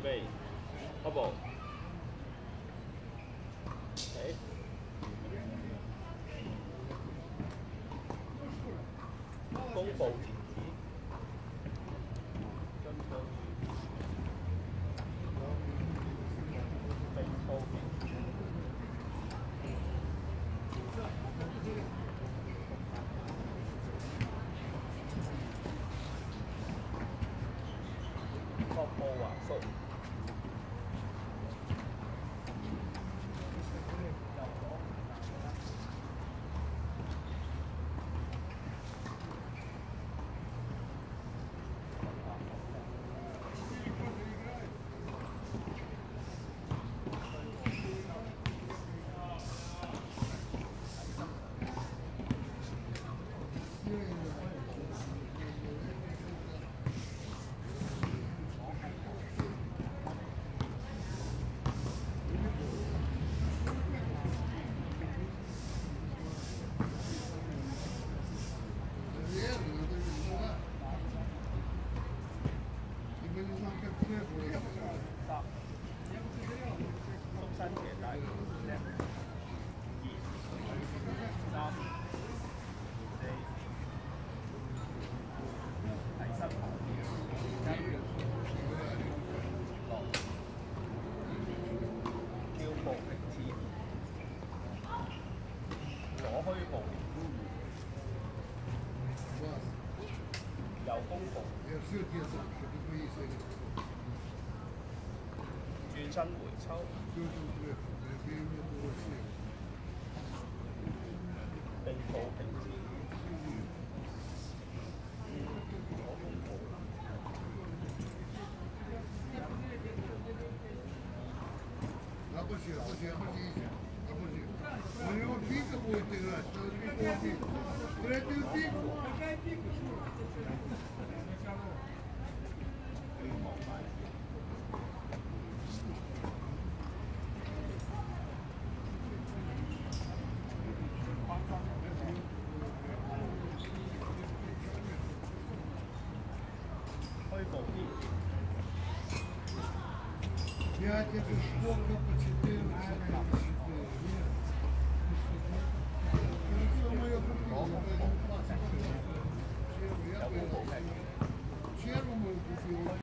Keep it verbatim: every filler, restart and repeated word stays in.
备，好不好？哎，弓步前指，跟住背操平。 靠波啊，速！中山铁帶，一、三、四、第七行，一、六，跳步力切，左虛步，右弓步，轉身回抽。 並步平指，左弓步， 啊不行不行不行啊不行，我用pico будет играть, надо pico pico. Третий pico. 虛步啲。 Я тебе сколько по четырнадцать, по четыре. Все мое купил. Чем я бы... Чем мы купили?